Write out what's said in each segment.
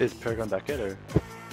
Is Paragon back yet, or?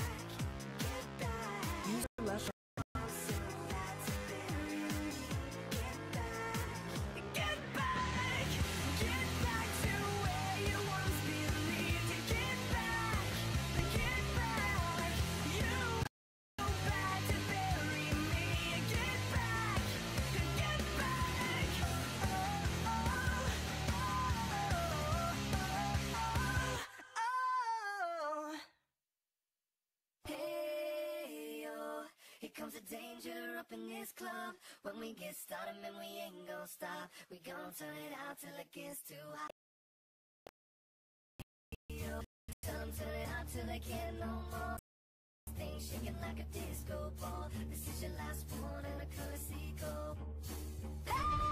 Comes a danger up in this club. When we get started, man, we ain't gon' stop. We gon' turn it out till it gets too hot. Tell them turn it out till they can't no more. Stay shaking like a disco ball. This is your last one and a courtesy call. Hey!